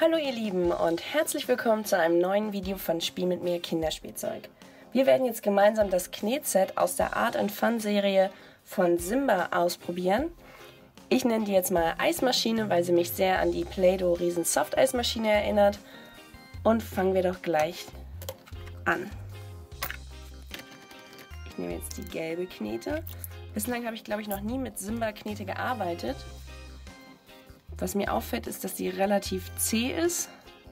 Hallo ihr Lieben und herzlich willkommen zu einem neuen Video von Spiel mit mir Kinderspielzeug. Wir werden jetzt gemeinsam das Knetset aus der Art & Fun Serie von Simba ausprobieren. Ich nenne die jetzt mal Eismaschine, weil sie mich sehr an die Play-Doh Riesen Soft Eismaschine erinnert. Und fangen wir doch gleich an. Ich nehme jetzt die gelbe Knete. Bislang habe ich, glaube ich, noch nie mit Simba-Knete gearbeitet. Was mir auffällt, ist, dass sie relativ zäh ist.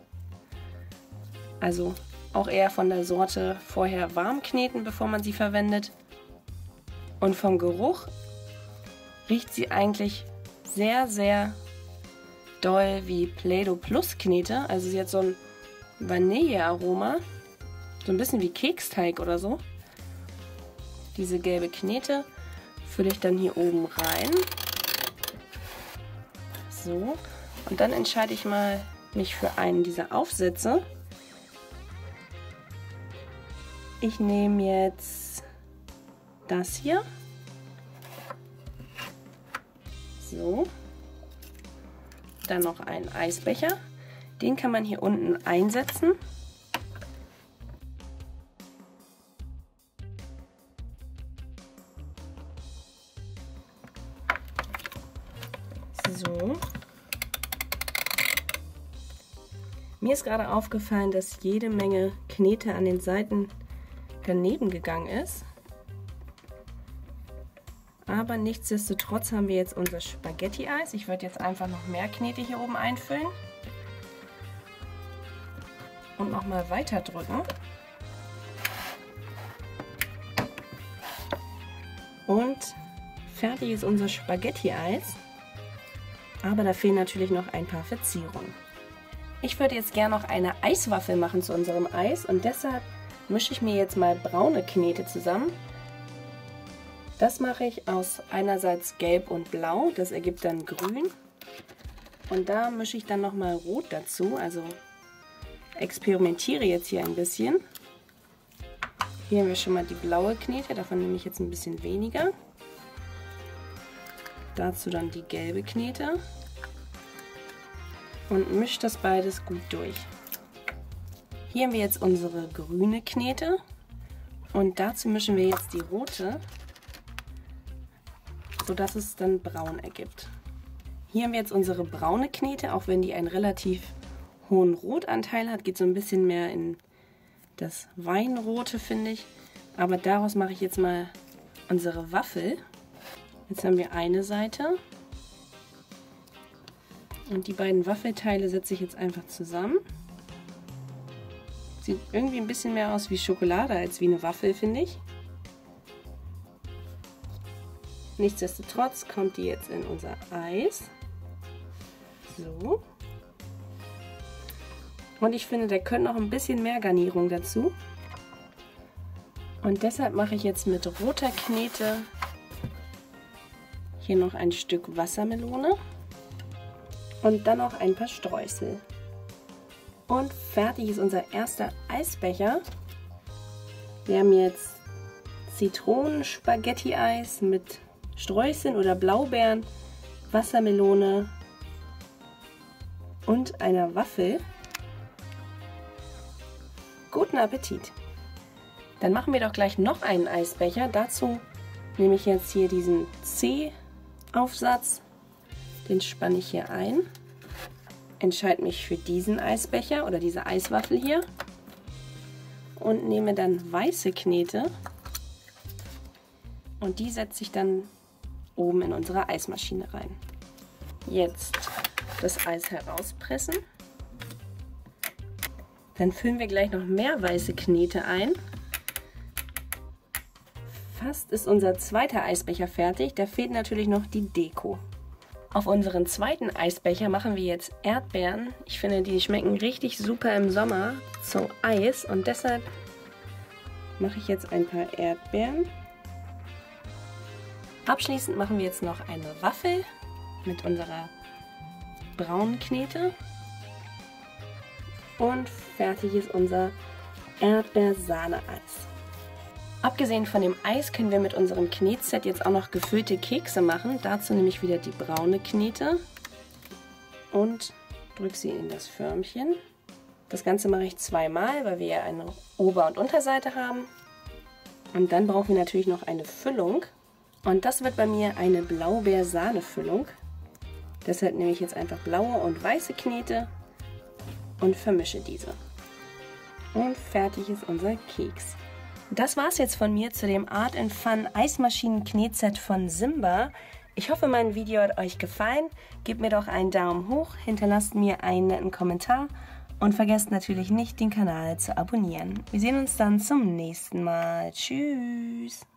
Also auch eher von der Sorte vorher warm kneten, bevor man sie verwendet. Und vom Geruch riecht sie eigentlich sehr, sehr doll wie Play-Doh Plus Knete. Also sie hat so ein Vanillearoma. So ein bisschen wie Keksteig oder so. Diese gelbe Knete fülle ich dann hier oben rein. So, und dann entscheide ich mich für einen dieser Aufsätze. Ich nehme jetzt das hier. So. Dann noch einen Eisbecher. Den kann man hier unten einsetzen. So. Mir ist gerade aufgefallen, dass jede Menge Knete an den Seiten daneben gegangen ist. Aber nichtsdestotrotz haben wir jetzt unser Spaghetti-Eis. Ich würde jetzt einfach noch mehr Knete hier oben einfüllen. Und nochmal weiter drücken. Und fertig ist unser Spaghetti-Eis. Aber da fehlen natürlich noch ein paar Verzierungen. Ich würde jetzt gerne noch eine Eiswaffel machen zu unserem Eis und deshalb mische ich mir jetzt mal braune Knete zusammen. Das mache ich aus einerseits Gelb und Blau, das ergibt dann Grün. Und da mische ich dann nochmal Rot dazu, also experimentiere jetzt hier ein bisschen. Hier haben wir schon mal die blaue Knete, davon nehme ich jetzt ein bisschen weniger. Dazu dann die gelbe Knete und mische das beides gut durch. Hier haben wir jetzt unsere grüne Knete und dazu mischen wir jetzt die rote, sodass es dann braun ergibt. Hier haben wir jetzt unsere braune Knete, auch wenn die einen relativ hohen Rotanteil hat, geht so ein bisschen mehr in das Weinrote, finde ich. Aber daraus mache ich jetzt mal unsere Waffel. Jetzt haben wir eine Seite und die beiden Waffelteile setze ich jetzt einfach zusammen. Sieht irgendwie ein bisschen mehr aus wie Schokolade als wie eine Waffel, finde ich. Nichtsdestotrotz kommt die jetzt in unser Eis. So. Und ich finde, da könnte noch ein bisschen mehr Garnierung dazu. Und deshalb mache ich jetzt mit roter Knete hier noch ein Stück Wassermelone und dann noch ein paar Streusel. Und fertig ist unser erster Eisbecher. Wir haben jetzt Zitronen-Spaghetti-Eis mit Streuseln oder Blaubeeren, Wassermelone und einer Waffel. Guten Appetit! Dann machen wir doch gleich noch einen Eisbecher. Dazu nehme ich jetzt hier diesen C-Aufsatz, den spanne ich hier ein, entscheide mich für diesen Eisbecher oder diese Eiswaffel hier und nehme dann weiße Knete und die setze ich dann oben in unsere Eismaschine rein. Jetzt das Eis herauspressen. Dann füllen wir gleich noch mehr weiße Knete ein. Fast ist unser zweiter Eisbecher fertig, da fehlt natürlich noch die Deko. Auf unseren zweiten Eisbecher machen wir jetzt Erdbeeren. Ich finde, die schmecken richtig super im Sommer zu Eis und deshalb mache ich jetzt ein paar Erdbeeren. Abschließend machen wir jetzt noch eine Waffel mit unserer braunen Knete. Und fertig ist unser Erdbeersahne-Eis. Abgesehen von dem Eis können wir mit unserem Knetset jetzt auch noch gefüllte Kekse machen. Dazu nehme ich wieder die braune Knete und drücke sie in das Förmchen. Das Ganze mache ich zweimal, weil wir ja eine Ober- und Unterseite haben. Und dann brauchen wir natürlich noch eine Füllung. Und das wird bei mir eine Blaubeer-Sahne-Füllung. Deshalb nehme ich jetzt einfach blaue und weiße Knete und vermische diese. Und fertig ist unser Keks. Das war's jetzt von mir zu dem Art & Fun Eismaschinen-Knetset von Simba. Ich hoffe, mein Video hat euch gefallen. Gebt mir doch einen Daumen hoch, hinterlasst mir einen netten Kommentar und vergesst natürlich nicht, den Kanal zu abonnieren. Wir sehen uns dann zum nächsten Mal. Tschüss!